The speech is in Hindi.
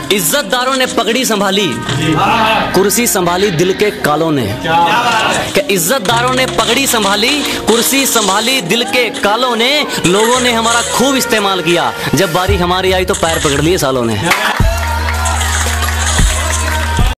इज्जतदारों ने पगड़ी संभाली, कुर्सी संभाली दिल के कालों ने। कि इज्जतदारों ने पगड़ी संभाली, कुर्सी संभाली दिल के कालों ने। लोगों ने हमारा खूब इस्तेमाल किया, जब बारी हमारी आई तो पैर पकड़ लिए सालों ने।